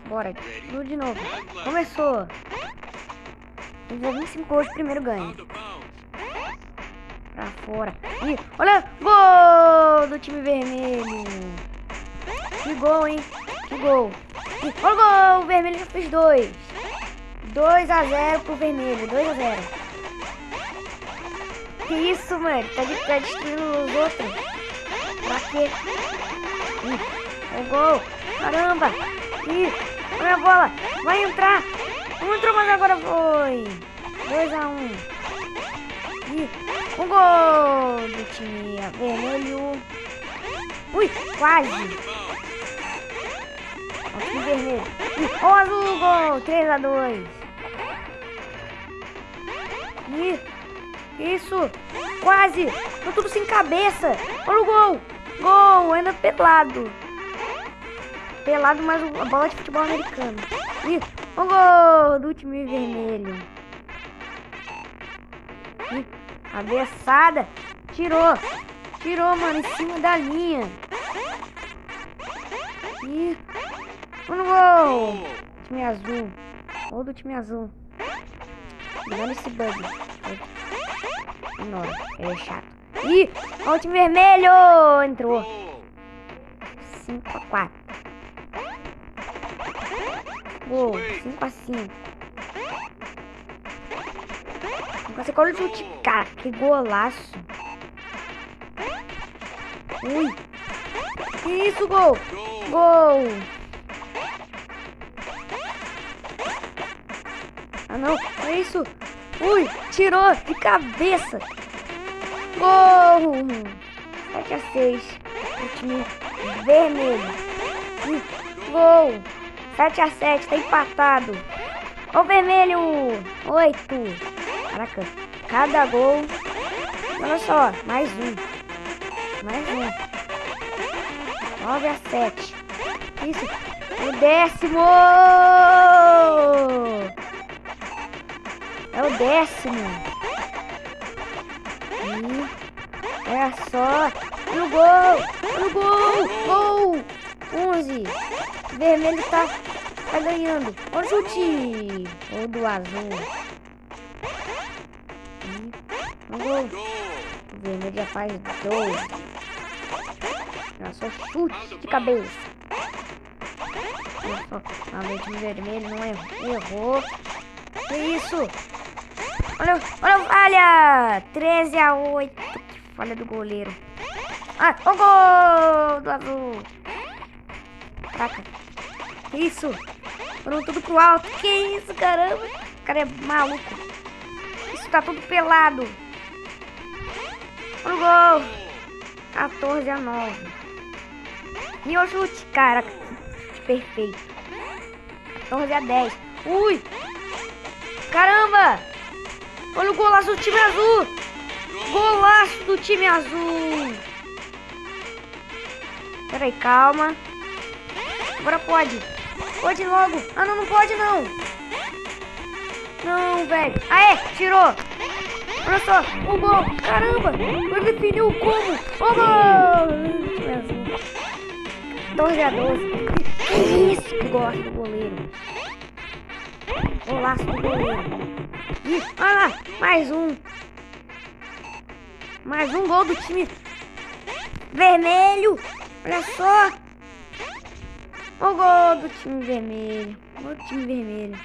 Bora, tudo de novo. Começou. Tem 25 gols, primeiro ganho. Pra fora. Ih, olha, gol do time vermelho. Que gol, hein? Que gol. Ih, olha o gol, o vermelho já fez 2. 2-0 pro vermelho, 2-0. Que isso, mano? Tá destruindo os outros. Pra quê? Ih, o gol. Caramba. Ih, olha a bola. Vai entrar. Não entrou, mas agora foi. 2-1. Ih, um gol do time vermelho. Ui, quase. O time vermelho. Ih, o azul, gol. 3-2. Ih, isso. Quase. Tô tudo sem cabeça. Olha o gol. Gol, ainda pelado. Pelado, mas a bola de futebol americano. Ih, o gol do time vermelho. Ih, cabeçada. Tirou. Tirou, mano, em cima da linha. Ih, no gol. Time azul. Gol do time azul. Olha esse bug. Ignora, ele é chato. Ih, olha o time vermelho. Entrou. 5-4. Gol, 5-5. Você olha o chute, cara, que golaço. Ui. Que isso, gol. Gol. Ah, não. É isso. Ui, tirou de cabeça. Gol. 7-6. O time vermelho. Ui, gol. 7-7, tá empatado. O vermelho, 8. Caraca, cada gol. Olha só, mais um. Mais um. 9-7. Isso, o 10º. É o 10º. E é só. No gol. No gol. Gol. 11. Vermelho tá ganhando. Olha o chute. Gol do azul. Um gol. O vermelho já faz 2. Olha só, chute de cabeça. Olha só. O time vermelho não errou. Que isso? Olha, olha a falha. 13-8. Que falha do goleiro. Ah, o gol do azul. Caraca. Que isso? Foram tudo pro alto. Que isso, caramba? O cara é maluco. Isso tá tudo pelado. Olha o gol. 14-9. E o chute, cara. Chute perfeito. 14-10. Ui. Caramba. Olha o golaço do time azul. Golaço do time azul. Peraí, calma. Agora pode. Pode logo. Ah, não, não pode não. Não, velho. Aê, tirou. Olha só, o gol. Caramba, ele definiu como. O gol. 14-12. Que isso, que gosta do goleiro. Golaço do goleiro. Ih, olha lá, mais um. Mais um gol do time vermelho. Olha só. O gol do time vermelho. Gol do time vermelho.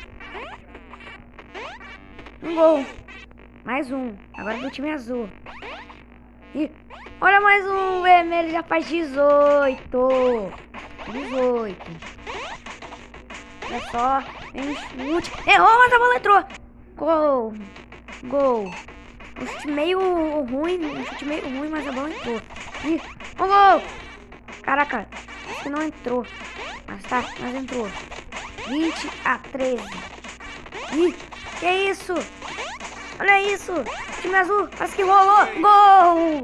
Um gol. Mais um. Agora do time azul. E olha mais um. Vermelho já faz 18. 18. Olha só. Tem um chute. Errou, mas a bola entrou. Gol. Gol. Um chute meio ruim. Um chute meio ruim, mas a bola entrou. E um gol. Caraca. Acho que não entrou. Mas tá, mas entrou. 20-13. Ih, que isso? Olha isso. Time azul, parece que rolou. Gol!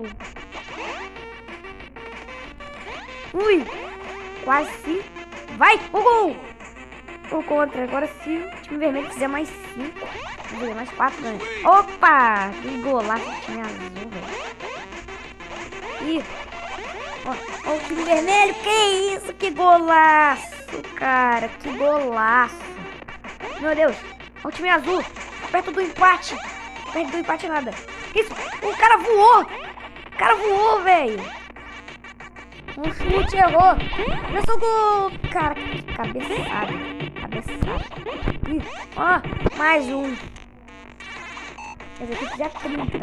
Ui, quase. Vai, o gol! Gol contra. Agora se o time vermelho fizer mais 5, fazer mais 4 ganha. Opa! Que golaço do time azul, velho. Ih, Ó, o time vermelho. Que isso? Que golaço, cara. Que golaço. Meu Deus. Ó, o time azul. Perto do empate. Perto do empate nada. Que isso? O cara voou. O cara voou, velho. Um chute errou. Olha só o gol. Cara, que cabeçada. Cabeçada. Ih, ó, mais um. Quer dizer, que fizer 30.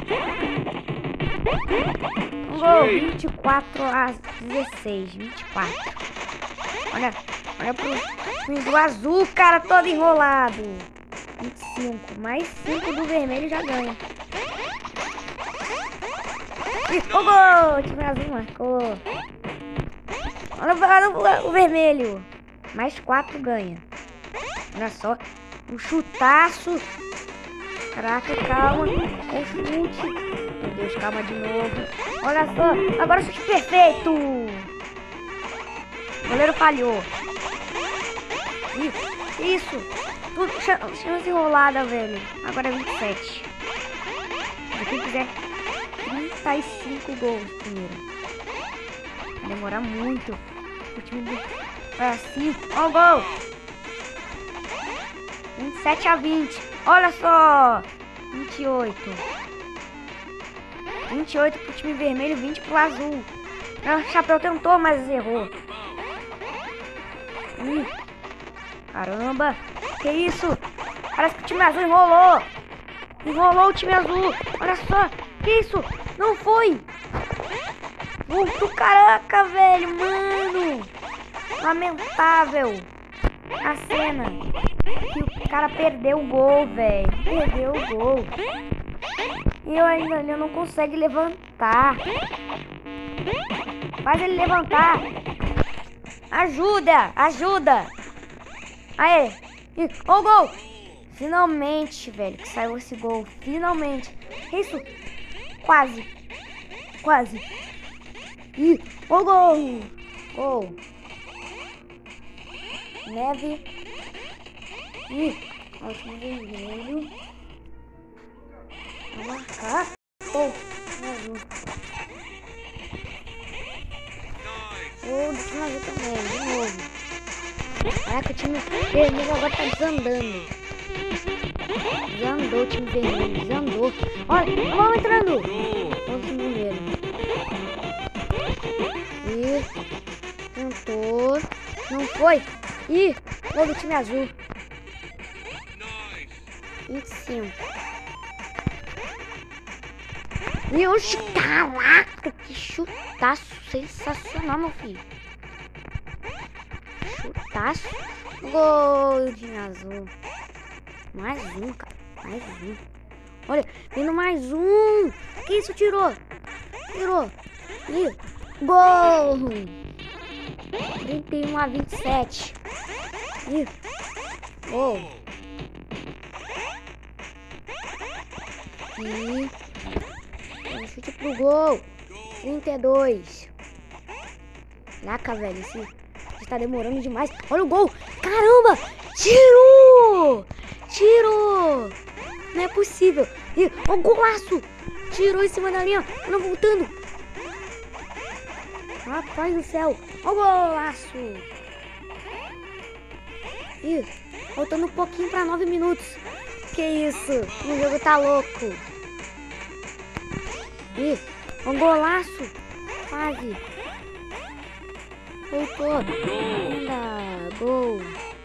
Um gol. 24 a 16. 24. Olha pro time do azul, cara, todo enrolado. 25. Mais 5 do vermelho já ganha. O gol! O time azul marcou. Olha o vermelho. Mais 4 ganha. Olha só. Um chutaço. Caraca, calma. Um chute. Meu Deus, calma de novo. Olha só. Agora o chute perfeito. O goleiro falhou. Isso. Tudo chance enrolada, velho. Agora é 27. Se quem quiser 35 gols primeiro. Vai demorar muito. O time vai assim. Ó o gol. 27 a 20. Olha só. 28. 28 pro time vermelho, 20 pro azul. O Chapéu tentou, mas errou. Caramba. Que isso? Parece que o time azul enrolou. Enrolou o time azul. Olha só. Que isso? Não foi. Muito caraca, velho. Mano. Lamentável. A cena. Que o cara perdeu o gol, velho. Perdeu o gol. E ele não consegue levantar. Faz ele levantar. Ajuda. Ajuda. Aê. Ó o gol. Finalmente, velho, que saiu esse gol. Finalmente. Isso. Quase. Quase. Ó o gol. Gol. Neve. Ó o time vermelho. Vou marcar. Gol. Gol do time azul também, de novo. Caraca, o time vermelho agora tá desandando. Desandou o time vermelho, desandou. Olha, vamos entrando. Olha o time vermelho. Tentou. Não foi. Gol do time azul. 25. Oxe, caraca, que chutaço sensacional, meu filho. Chutaço. Gol do time azul. Mais um, cara. Mais um. Olha, vindo mais um. Que isso? Tirou. Tirou. Gol. 31 a 27. Gol. Um chute pro gol. 32. Caraca, velho. Esse tá demorando demais. Olha o gol. Caramba. Tirou. Tirou. Não é possível. Ó o golaço. Tirou em cima da linha. Não voltando. Rapaz do céu. Ó o golaço. Faltando um pouquinho pra 9 minutos. Que isso? O jogo tá louco. Um golaço. Quase. Voltou. Ainda. Gol.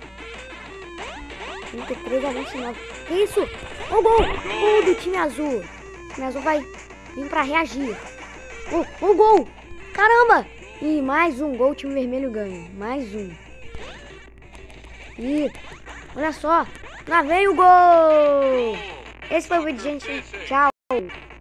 33 a 29. Que isso? O gol. Gol do time azul. O time azul vai vir pra reagir. O gol. Caramba. Mais um gol. O time vermelho ganha. Mais um. Olha só. Lá vem o gol. Esse foi o vídeo, gente. Tchau.